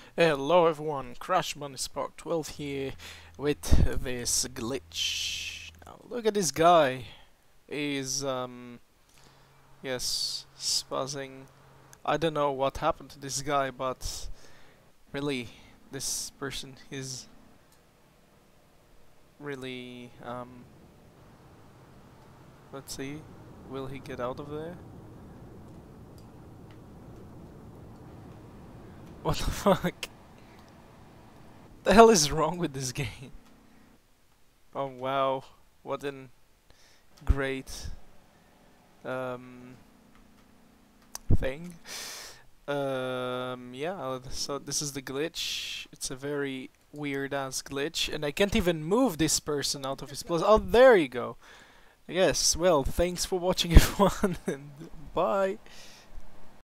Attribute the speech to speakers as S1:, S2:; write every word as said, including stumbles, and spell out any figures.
S1: Hello everyone, Crash Money Spark twelve here with this glitch. Now look at this guy. He's um yes, spazzing. I don't know what happened to this guy, but really this person is really um let's see. Will he get out of there? What the fuck? The hell is wrong with this game? Oh wow, what an great um thing. Um, yeah, uh, so this is the glitch. It's a very weird ass glitch, and I can't even move this person out of his place. Oh, there you go. Yes, well, thanks for watching everyone, and bye.